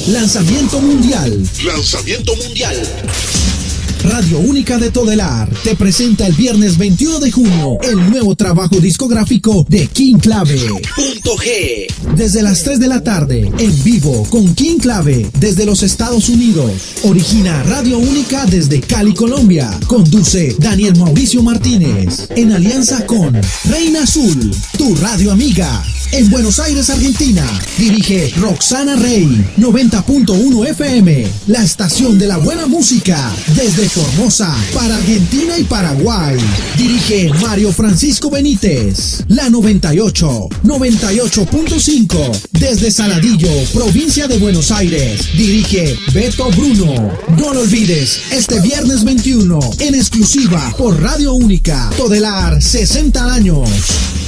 Lanzamiento mundial. Lanzamiento mundial. Radio Única de Todelar te presenta el viernes 21 de junio el nuevo trabajo discográfico de King Clave. Punto G. Desde las 3 de la tarde, en vivo con King Clave desde los Estados Unidos. Origina Radio Única desde Cali, Colombia. Conduce Daniel Mauricio Martínez. En alianza con Reina Azul, tu radio amiga. En Buenos Aires, Argentina, dirige Roxana Rey. 90.1 FM, la estación de la buena música. Desde Formosa, para Argentina y Paraguay. Dirige Mario Francisco Benítez. La 98.5. Desde Saladillo, provincia de Buenos Aires. Dirige Beto Bruno. No lo olvides, este viernes 21, en exclusiva por Radio Única. Todelar, 60 años.